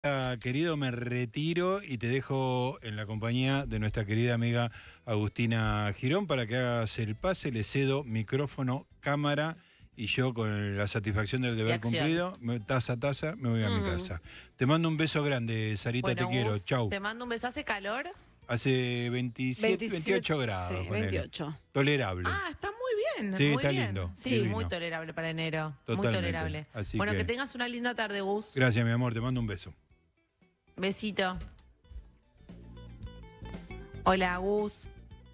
Querido, me retiro y te dejo en la compañía de nuestra querida amiga Agustina Girón para que hagas el pase. Le cedo micrófono, cámara y yo con la satisfacción del deber cumplido, taza a taza, me voy a mi casa. Te mando un beso grande, Sarita, bueno, te quiero. Chau. Te mando un beso. ¿Hace calor? Hace 28 grados. Sí, 28. Tolerable. Ah, está muy bien. Sí, muy está bien. lindo. Sí, Divino. muy tolerable para enero. Totalmente. Muy tolerable. Así bueno, que tengas una linda tarde, Gus. Gracias, mi amor. Te mando un beso. Besito. Hola, Gus.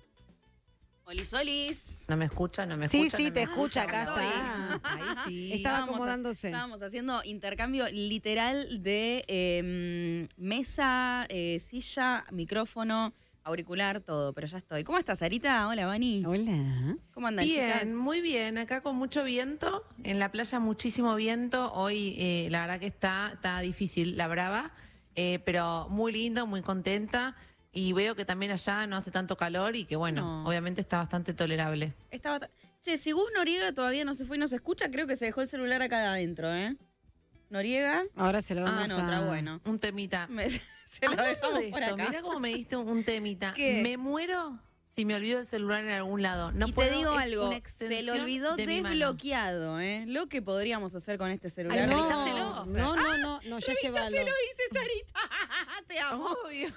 Olis. ¿No me escucha? ¿No me Sí, escucha? sí, ¿No te me escucha, acá escucha? está. Ahí sí. Estaba acomodándose. Estábamos haciendo intercambio literal de mesa, silla, micrófono, auricular, todo, pero ya estoy. ¿Cómo estás, Sarita? Hola, Vani. Hola. ¿Cómo andan, Bien, chicas? muy bien. Acá con mucho viento. En la playa muchísimo viento. Hoy la verdad que está difícil, la brava. Pero muy lindo, muy contenta. Y veo que también allá no hace tanto calor y que bueno, No. obviamente está bastante tolerable. Che, si Gus Noriega todavía no se fue y no se escucha, creo que se dejó el celular acá adentro, ¿eh? Noriega. Ahora se lo vamos a... otra, bueno. Un temita. Se lo Hablando dejamos de por esto, acá. mira cómo me diste un temita. ¿Qué? Me muero si me olvido el celular en algún lado. No y puedo, te digo es algo, una se lo extensión olvidó de mi mano. desbloqueado, ¿eh? Lo que podríamos hacer con este celular. Ay, no, revisáselo. no, ya llévalo. dice Sarita. Te amo. Obvio.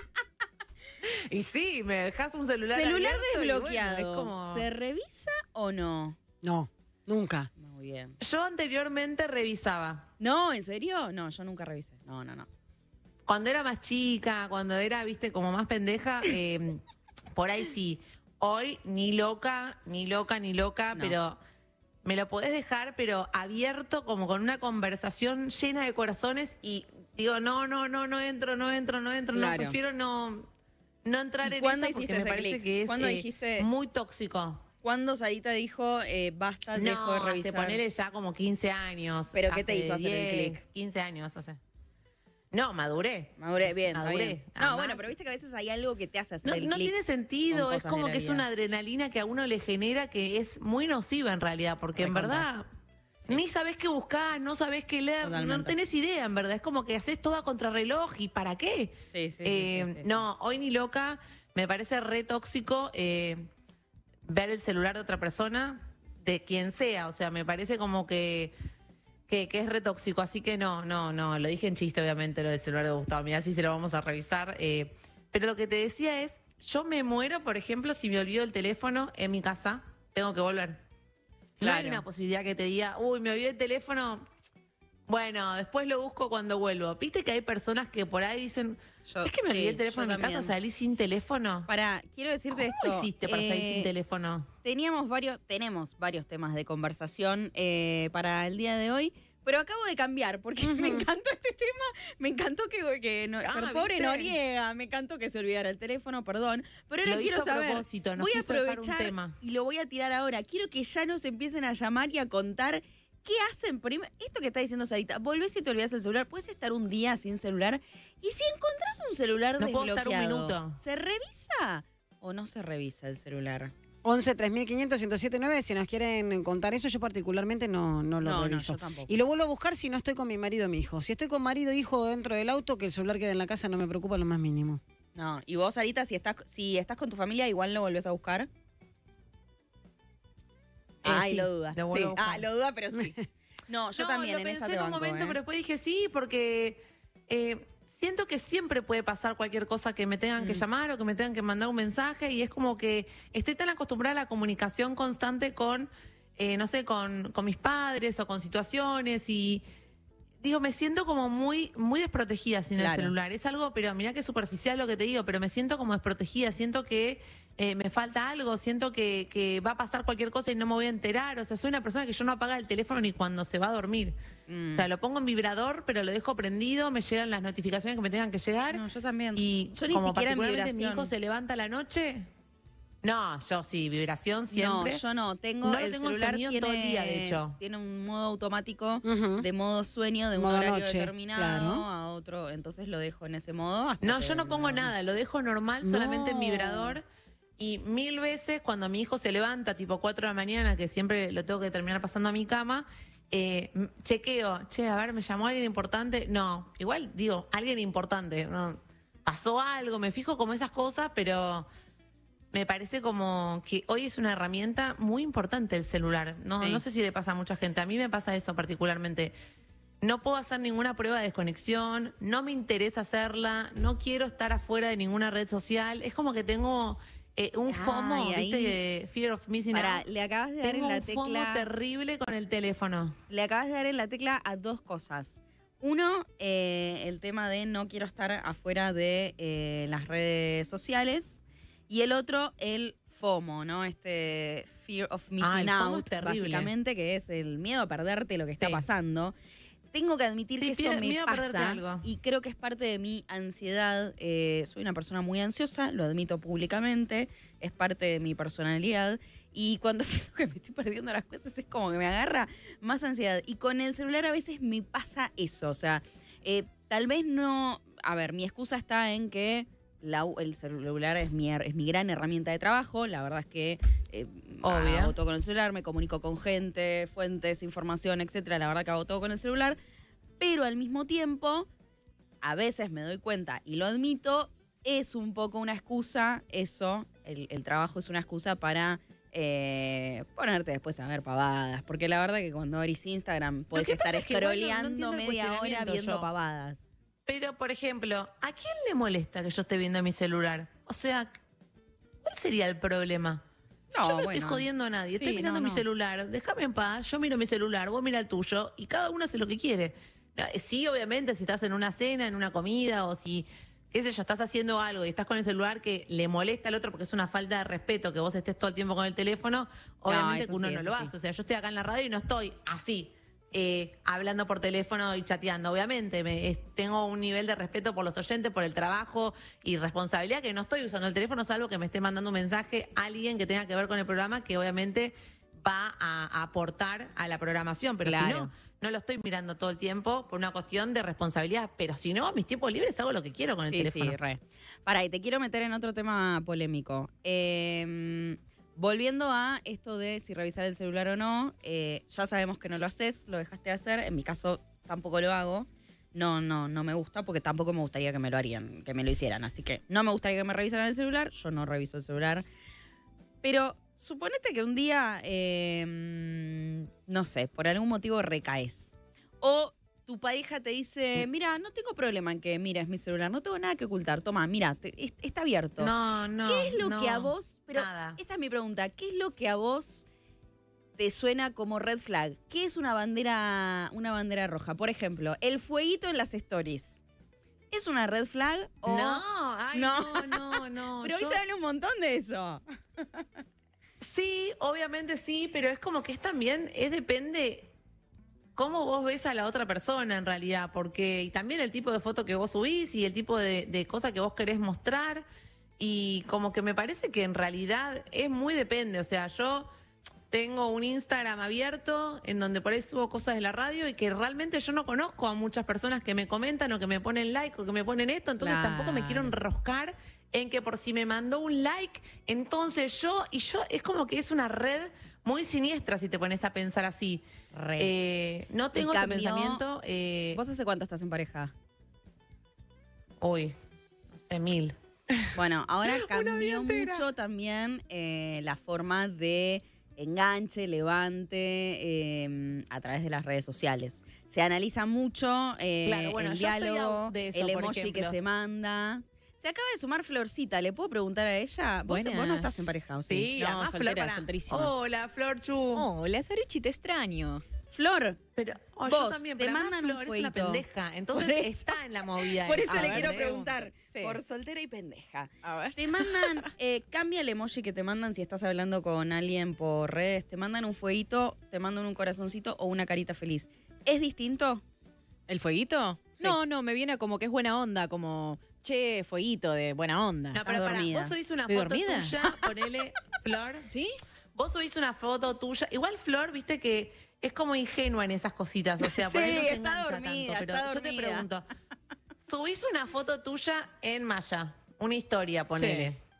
Y sí, me dejas un celular Celular abierto y desbloqueado. bueno, es como... ¿Se revisa o no? No, nunca. Muy bien. Yo anteriormente revisaba. No, ¿en serio? No, yo nunca revisé. No. Cuando era más chica, cuando era, viste, como más pendeja, por ahí sí. Hoy ni loca, No. pero me lo podés dejar, pero abierto, como con una conversación llena de corazones y digo, no entro, Claro. no, prefiero no entrar ¿Y en cuándo eso porque hiciste me ese parece clic? que es ¿Cuándo dijiste- muy tóxico. ¿Cuándo Sarita dijo, basta, dejo de No, revisar? hace ponele ya como 15 años. ¿Pero qué te hizo hacer el 10, clic? 15 años hace. No, maduré. Maduré, bien, está Maduré. bien. No, Además, bueno, pero viste que a veces hay algo que te hace hacer No, el no clic. tiene sentido, con es cosas como de la que es vida. una adrenalina que a uno le genera que es muy nociva en realidad, porque en Recontra. verdad ni sabés qué buscar, no sabés qué leer, no Totalmente. tenés idea, en verdad. Es como que haces todo a contrarreloj y ¿para qué? Sí. No, hoy ni loca, me parece re tóxico ver el celular de otra persona, de quien sea, o sea, me parece como que es re tóxico, así que no, lo dije en chiste, obviamente, lo del celular de Gustavo, mirá si se lo vamos a revisar, pero lo que te decía es, yo me muero, por ejemplo, si me olvido el teléfono en mi casa, tengo que volver. No hay Claro. una posibilidad que te diga, uy, me olvidé el teléfono, bueno, después lo busco cuando vuelvo. Viste que hay personas que por ahí dicen, Yo- es que me olvidé sí, el teléfono yo en mi casa, también. salí sin teléfono. Quiero decirte ¿Cómo esto. hiciste para salir sin teléfono? Tenemos varios temas de conversación para el día de hoy, pero acabo de cambiar porque me encantó este tema, me encantó que no, pero pobre ¿viste? Noriega, me encantó que se olvidara el teléfono, perdón, pero ahora Lo quiero hizo a saber, propósito, nos voy a quiso dejar un aprovechar tema. y lo voy a tirar ahora, quiero que ya nos empiecen a llamar y a contar qué hacen. Esto que está diciendo Sarita, volvés y te olvidás el celular, puedes estar un día sin celular y si encontrás un celular No puedo desbloqueado, estar un minuto. ¿se revisa o no se revisa el celular? 11 3500 1079, si nos quieren contar eso, yo particularmente no lo No, reviso. yo tampoco. Y lo vuelvo a buscar si no estoy con mi marido o mi hijo. Si estoy con marido e hijo dentro del auto, que el celular quede en la casa, no me preocupa lo más mínimo. No, y vos, Sarita, si estás con tu familia, igual lo volvés a buscar. Sí, lo duda. lo vuelvo a Sí. buscar. Lo duda, pero sí. No, yo también lo en esa pensé te en un banco, momento, ¿eh? pero después dije sí, porque siento que siempre puede pasar cualquier cosa que me tengan que llamar o que me tengan que mandar un mensaje y es como que estoy tan acostumbrada a la comunicación constante con, no sé, con mis padres o con situaciones y digo, me siento como muy desprotegida sin el Claro. celular. Es algo, pero mirá que es superficial lo que te digo, pero me siento como desprotegida, siento que me falta algo, siento que va a pasar cualquier cosa y no me voy a enterar. O sea, soy una persona que yo no apaga el teléfono ni cuando se va a dormir. O sea, lo pongo en vibrador, pero lo dejo prendido, me llegan las notificaciones que me tengan que llegar. No, yo también. Y Yo ni como siquiera en particularmente mi vibración. hijo se levanta a la noche. No, yo sí, vibración siempre. No, yo no. Tengo No lo el tengo en celular sonido tiene, todo el día, de hecho. Tiene un modo automático Ujú. de modo sueño, de un Modo horario noche, determinado claro. a otro. Entonces lo dejo en ese modo. Hasta No, que yo no pongo me- nada, lo dejo normal, No. solamente en vibrador. Y 1000 veces cuando mi hijo se levanta, tipo 4 de la mañana, que siempre lo tengo que terminar pasando a mi cama, chequeo, che, a ver, ¿me llamó alguien importante? No, igual digo, alguien importante, ¿no? Pasó algo, me fijo como esas cosas, pero me parece como que hoy es una herramienta muy importante el celular. No, Sí. no sé si le pasa a mucha gente, a mí me pasa eso particularmente. No puedo hacer ninguna prueba de desconexión, no me interesa hacerla, no quiero estar afuera de ninguna red social. Es como que tengo un FOMO, Ay, ¿viste? ahí- De Fear of Missing Pará, Out. le acabas de dar Tengo en la un FOMO tecla. terrible con el teléfono. Le acabas de dar en la tecla a dos cosas. Uno, el tema de no quiero estar afuera de las redes sociales. Y el otro, el FOMO, ¿no? Este Fear of Missing el FOMO Out, es terrible. básicamente, que es el miedo a perderte lo que está Sí. pasando. Tengo que admitir Sí, que eso me miedo a perderte pasa algo. y creo que es parte de mi ansiedad. Soy una persona muy ansiosa, lo admito públicamente, es parte de mi personalidad. Y cuando siento que me estoy perdiendo las cosas es como que me agarra más ansiedad. Y con el celular a veces me pasa eso. O sea, tal vez no... A ver, mi excusa está en que el celular es mi gran herramienta de trabajo. La verdad es que Obvio. hago todo con el celular, me comunico con gente, fuentes, información, etcétera. La verdad que hago todo con el celular. Pero al mismo tiempo, a veces me doy cuenta, y lo admito, es un poco una excusa, eso, el trabajo es una excusa para ponerte después a ver pavadas. Porque la verdad que cuando abrís Instagram podés que estar pasa es que igual no scrolleando entiendo el media hora cuestionamiento viendo yo. pavadas. Pero, por ejemplo, ¿a quién le molesta que yo esté viendo mi celular? O sea, ¿cuál sería el problema? No, yo no bueno. estoy jodiendo a nadie, Sí, estoy mirando no, mi no. celular, déjame en paz, yo miro mi celular, vos mira el tuyo, y cada uno hace lo que quiere. Sí, obviamente, si estás en una cena, en una comida, o si, qué sé yo, estás haciendo algo y estás con el celular que le molesta al otro porque es una falta de respeto que vos estés todo el tiempo con el teléfono, obviamente eso que uno sí, no eso lo sí. hace. O sea, yo estoy acá en la radio y no estoy así. Hablando por teléfono y chateando. Obviamente, tengo un nivel de respeto por los oyentes, por el trabajo y responsabilidad que no estoy usando el teléfono, salvo que me esté mandando un mensaje a alguien que tenga que ver con el programa, que obviamente va a aportar a la programación. Pero si Claro. no lo estoy mirando todo el tiempo por una cuestión de responsabilidad. Pero si no, a mis tiempos libres hago lo que quiero con el teléfono. Sí, re. Pará, y te quiero meter en otro tema polémico. Volviendo a esto de si revisar el celular o no, ya sabemos que no lo haces, lo dejaste de hacer. En mi caso tampoco lo hago. No me gusta porque tampoco me gustaría que me lo harían, que me lo hicieran. Así que no me gustaría que me revisaran el celular, yo no reviso el celular. Pero suponete que un día, no sé, por algún motivo recaes. O tu pareja te dice, mira, no tengo problema en que mires mi celular, no tengo nada que ocultar. Toma, mira, está abierto. No. ¿Qué es lo no, que a vos, pero nada. esta es mi pregunta, ¿qué es lo que a vos te suena como red flag? ¿Qué es una bandera roja? Por ejemplo, el fueguito en las stories. ¿Es una red flag o No, ay, No. no. Pero hoy Yo- se habla un montón de eso. Sí, obviamente sí, pero es como que depende cómo vos ves a la otra persona en realidad, porque y también el tipo de foto que vos subís y el tipo de cosa que vos querés mostrar, y como que me parece que en realidad es muy depende. O sea, yo tengo un Instagram abierto en donde por ahí subo cosas de la radio y que realmente yo no conozco a muchas personas que me comentan o que me ponen like o que me ponen esto, entonces tampoco me quiero Claro. enroscar en que por si me mandó un like, entonces yo es como que es una red muy siniestra si te pones a pensar así. No tengo ese cambio, pensamiento. ¿Vos hace cuánto estás en pareja? Hoy, no sé, 1000. Bueno, ahora vida cambió entera. mucho también la forma de enganche, levante a través de las redes sociales. Se analiza mucho Claro, bueno, el yo estoy diálogo, de eso, el por emoji que ejemplo. se manda. Se acaba de sumar Florcita, ¿le puedo preguntar a ella? ¿Vos no Buenas. estás en pareja o sí? Sí, No, además Flor, soltera, pará. solterísima. Hola, Flor Chu. Hola, Saruchi, te extraño. Flor, Pero yo Vos, también, te pero además mandan un Flor es una fueguito. pendeja, entonces Por eso. está en la movida. por eso esa, le quiero ¿entendés? preguntar. Sí. Por soltera y pendeja. A ver. Te mandan, cambia el emoji que te mandan si estás hablando con alguien por redes. Te mandan un fueguito, te mandan un corazoncito o una carita feliz. ¿Es distinto? ¿El fueguito? Sí. No, me viene como que es buena onda, como, che, fueguito de buena onda. No, pero pará, dormida. vos subís una ¿Estoy foto dormida? tuya, ponele, Flor, ¿Sí? vos subís una foto tuya. Igual Flor, viste que es como ingenua en esas cositas, o sea, por Sí, ahí no se está engancha dormida, tanto. Pero está yo te dormida. pregunto, subís una foto tuya en Maya, una historia, ponele.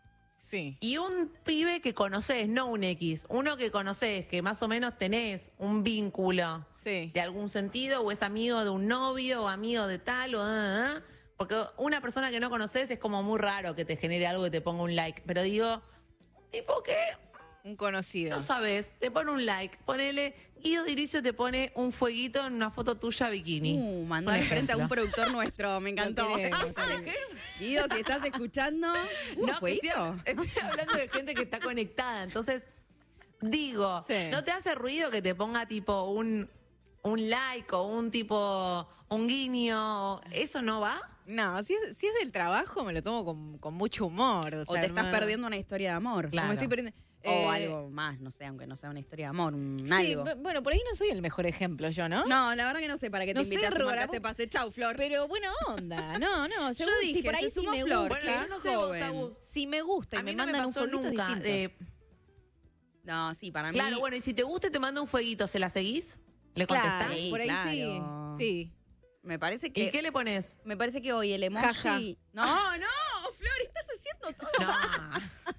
Sí. Y un pibe que conoces, no un X, uno que conoces, que más o menos tenés un vínculo Sí. de algún sentido, o es amigo de un novio, o amigo de tal, porque una persona que no conoces es como muy raro que te genere algo que te ponga un like. Pero digo, un tipo que Un conocido. no sabes, te pone un like, ponele, Guido Diricio te pone un fueguito en una foto tuya bikini. Mandó Por al frente a un ejemplo. productor nuestro, me encantó. Lo queremos, Guido, si estás escuchando, No, ¿fue que estoy hablando de gente que está conectada. Entonces, digo, Sí. ¿no te hace ruido que te ponga tipo un like o un tipo, un guiño? ¿Eso no va? No, si es del trabajo me lo tomo con mucho humor. O sea, te estás no- perdiendo una historia de amor. Claro. o me estoy perdiendo. O algo más, no sé, aunque no sea una historia de amor, un Sí, algo. bueno, por ahí no soy el mejor ejemplo yo, ¿no? No, la verdad que no sé para qué te No sé, invitas a Rora, marcar este vos- pase. Chau, Flor. Pero buena onda. No, no. Yo según- dije, si por ahí se sí sumó me Flor, gusta. Bueno, yo no sé vos, joven. Agus. Si me gusta y A mí me no me mandan un pasó fueguito nunca. distinto. No, sí, para mí. Claro, bueno, y si te gusta y te manda un fueguito, ¿se la seguís? ¿Le contestás? Claro, Sí, por ahí claro. sí. Sí. Me parece ¿Y que. qué le pones? Me parece que hoy el emoji. Jaja. No, no, Flor, estás haciendo todo. No.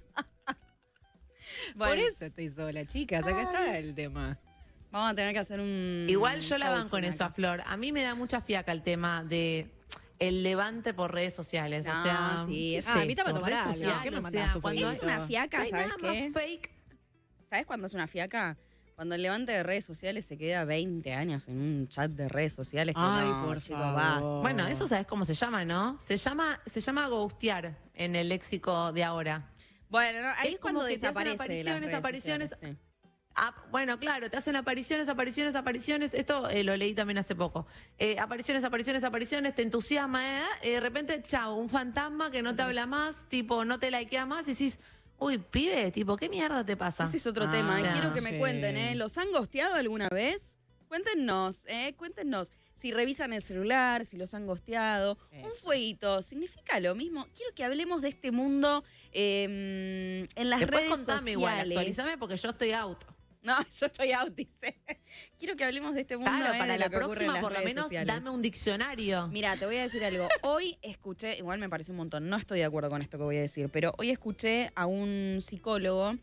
Por Bueno, eso estoy sola, chicas. Acá está el tema. vamos a tener que hacer un. Igual yo la banco coaching en eso a acá. Flor. A mí me da mucha fiaca el tema de el levante por redes sociales. No, o sea, sí, ¿qué es- es a mí te va a esto? tomar Redes algo. sociales, ¿Qué me o mandás sea, un cuando fueguito? Es una fiaca, no hay ¿sabes nada qué? más fake. ¿Sabes cuándo es una fiaca? Cuando el levante de redes sociales se queda 20 años en un chat de redes sociales. Que Ay, no, por chico, favor. basta. Bueno, eso sabes cómo se llama, ¿no? Se llama ghostear en el léxico de ahora. Bueno, no, ahí Es es cuando como que te hacen desaparece. de las apariciones, redes apariciones. sociales, sí. Ah, bueno, claro, te hacen apariciones. Esto lo leí también hace poco. Apariciones, te entusiasma, y de repente, chao, un fantasma que no te habla más, tipo, no te likea más y decís, uy, pibe, tipo, ¿qué mierda te pasa? Ese es otro Ah, tema. Quiero que me sí. cuenten, ¿eh? ¿Los han gosteado alguna vez? Cuéntenos, cuéntenos. Si revisan el celular, si los han gosteado. Un Eso. fueguito, ¿significa lo mismo? Quiero que hablemos de este mundo en las Después redes contame igual, sociales. actualizame porque yo estoy out. No, yo estoy out, dice. Quiero que hablemos de este mundo. Claro, para de la lo que ocurre en próxima las por lo redes menos sociales. dame un diccionario. Mira, te voy a decir algo. Hoy escuché, igual me pareció un montón, no estoy de acuerdo con esto que voy a decir, pero hoy escuché a un psicólogo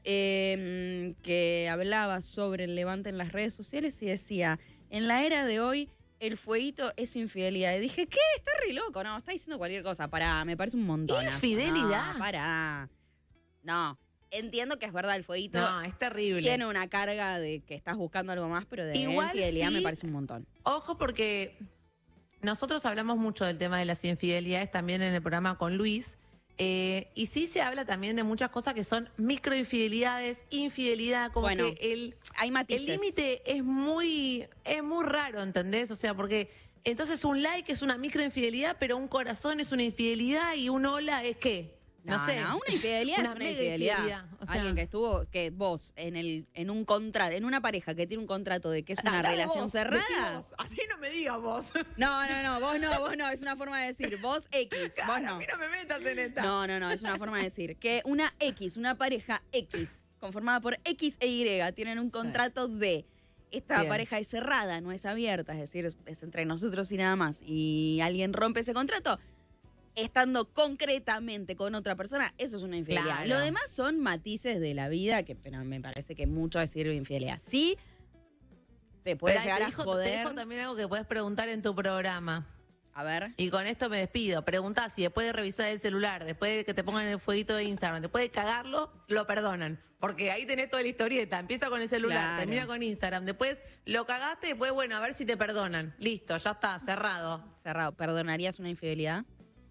que hablaba sobre el levante en las redes sociales y decía, en la era de hoy el fueguito es infidelidad. Y dije, ¿qué? Está re loco. No, está diciendo cualquier cosa. Pará, me parece un montón. ¿Infidelidad? No, pará. No, entiendo que es verdad, el fueguito No, es terrible. tiene una carga de que estás buscando algo más, pero de Igual infidelidad sí. me parece un montón. Ojo porque nosotros hablamos mucho del tema de las infidelidades también en el programa con Luis. Y sí se habla también de muchas cosas que son microinfidelidades, infidelidad, como Bueno, que Hay matices. el límite es muy raro, ¿entendés? O sea, porque entonces un like es una microinfidelidad, pero un corazón es una infidelidad y un hola es qué. No, sé. una infidelidad Una es una mega infidelidad. infidelidad, o sea. Alguien que estuvo, que vos, en un contrato, en una pareja que tiene un contrato de que es una Habla de relación vos, cerrada. decí vos. A mí no me digas vos. vos no, es una forma de decir, vos X, vos Claro, no. a mí no me metas en esta. No, es una forma de decir que una X, una pareja X, conformada por X e Y, tienen un contrato de esta Bien. pareja es cerrada, no es abierta, es decir, es entre nosotros y nada más, y alguien rompe ese contrato, estando concretamente con otra persona, eso es una infidelidad. Claro. Lo demás son matices de la vida, que pero me parece que mucho decir infidelidad. Sí, te puede Pero ahí llegar te a dejo- Te joder. dejo también algo que puedes preguntar en tu programa. A ver. Y con esto me despido. Preguntá si después de revisar el celular, después de que te pongan el fueguito de Instagram, después de cagarlo, lo perdonan. Porque ahí tenés toda la historieta. Empieza con el celular, Claro. termina con Instagram. Después lo cagaste, después, bueno, a ver si te perdonan. Listo, ya está, cerrado. Cerrado. ¿Perdonarías una infidelidad?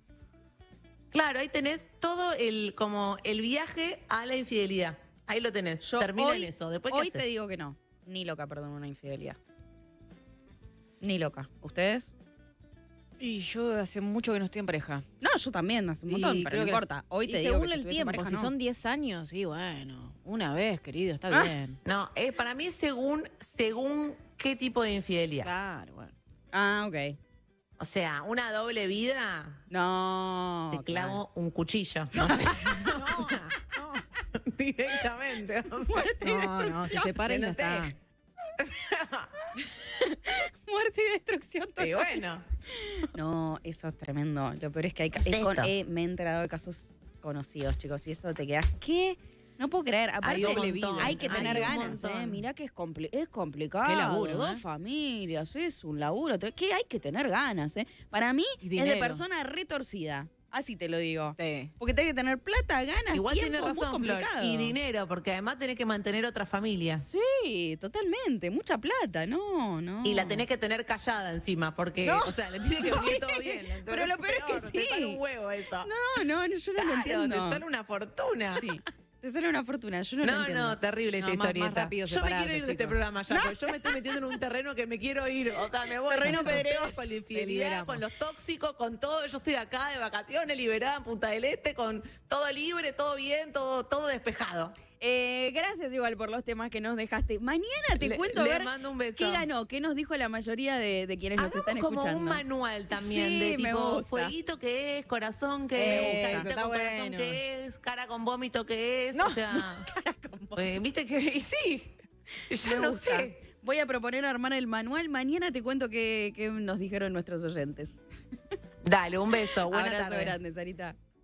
Claro, ahí tenés todo como el viaje a la infidelidad. Ahí lo tenés. Termina hoy, en eso. Después, ¿qué hoy te haces? digo que no. Ni loca perdono una infidelidad. Ni loca. ¿Ustedes? Y yo hace mucho que no estoy en pareja. No, yo también, hace un montón, Y pero creo no que- importa. Hoy y te digo según que si el estuviese en tiempo, pareja, si no. son 10 años, sí, bueno, una vez, querido, está bien. No, para mí es según qué tipo de infidelidad. Claro, bueno. Ah, ok. O sea, una doble vida, No. te clavo claro. un cuchillo. No sé. Directamente. O sea, No, se separa y ya No sé. está. Muerte y destrucción total. y bueno. No, eso es tremendo. Lo peor es que hay ¿Qué es esto? me he enterado de casos conocidos, chicos, y eso te quedas, ¿qué? No puedo creer. Aparte, Hay un montón, hay que hay tener un ganas, montón. Mirá que es complicado. Qué laburo, Dos ¿eh? familias, es un laburo. ¿Qué hay que tener ganas, Para mí Y es de dinero. persona retorcida. Así te lo digo. Sí. Porque tenés que tener plata, ganas, Igual tiempo, tienes muy razón, Flor. complicado. Y dinero, porque además tenés que mantener otra familia. Sí, totalmente. Mucha plata, no. Y la tenés que tener callada encima, porque, No. o sea, le tiene que venir todo bien. Entonces, Pero lo peor es que Te sí. sale un huevo eso. No, yo no lo Claro, entiendo. te sale una fortuna. Sí, te sale una fortuna, yo no lo entiendo. No, terrible esta No, más historieta. rápido Yo me quiero separarse, ir de este chicos. programa ya, porque yo me estoy metiendo en un terreno que me quiero ir. O sea, me voy Terreno con ustedes, pedregoso. con la Te infidelidad, liberamos. con los tóxicos, con todo. Yo estoy acá de vacaciones, liberada en Punta del Este, con todo libre, todo bien, todo despejado. Gracias igual por los temas que nos dejaste. Mañana te cuento a le ver mando un beso. qué ganó, qué nos dijo la mayoría de quienes nos Hagamos están como escuchando. un manual también Sí, de me tipo gusta. fueguito que es, corazón que Me es, gusta, carita está con corazón bueno. que es, cara con vómito que es, No, o sea, viste que y sí, ya Me no gusta. sé. Voy a proponer armar el manual. Mañana te cuento qué nos dijeron nuestros oyentes. Dale, un beso, buena Abrazo tarde. grande, Sarita.